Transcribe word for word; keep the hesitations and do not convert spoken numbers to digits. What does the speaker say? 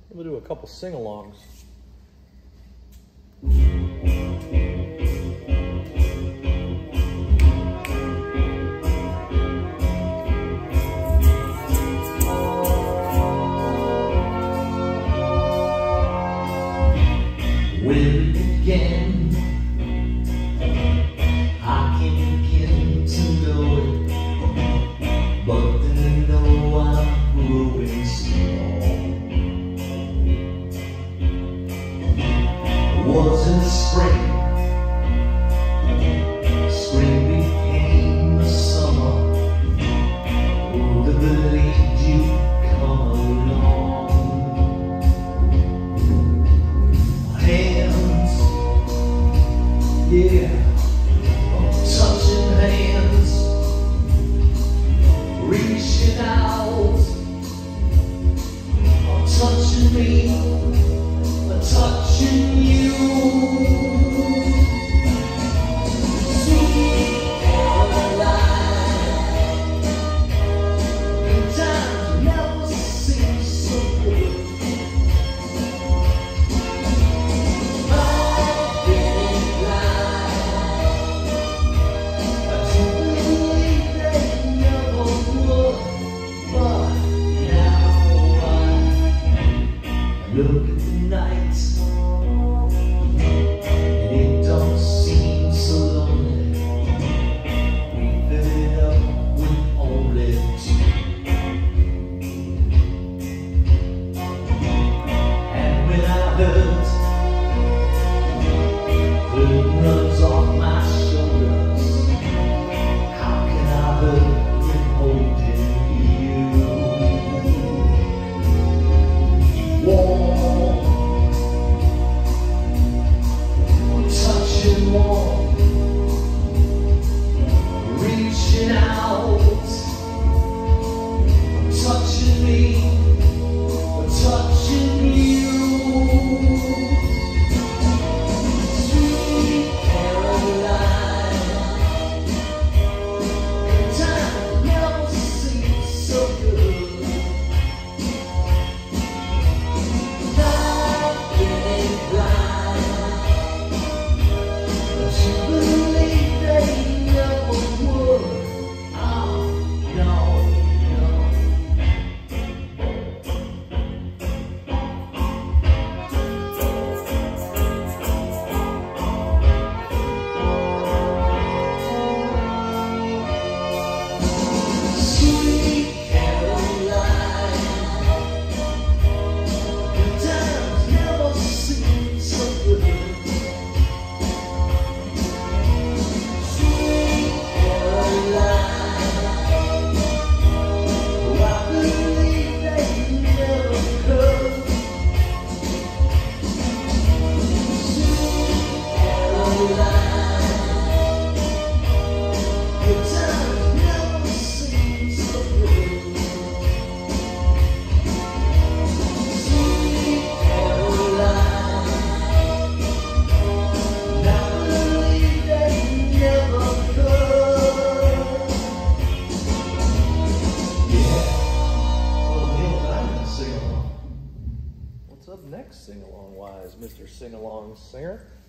We'll do a couple sing-alongs. Where it began, I can't begin to know it, but then I know I'm growing strong. Was in the spring, spring became the summer. Would have believed you'd come along. Hands, yeah, I'm touching hands, reaching out, I'm touching me, I'm touching you. Look at the night, and it don't seem so lonely. We fill it up with only two. And when I hurt, hurt runs off my shoulders. How can I hurt when holding you? Warm, warm, reaching out, touching me, touching you. Sweet Caroline, good time never seems so good. Not getting blind, believe they never would. Oh, no, no. Sweet Caroline, good times never seem so good. What's up next, sing-along wise, Mister Sing-Along Singer?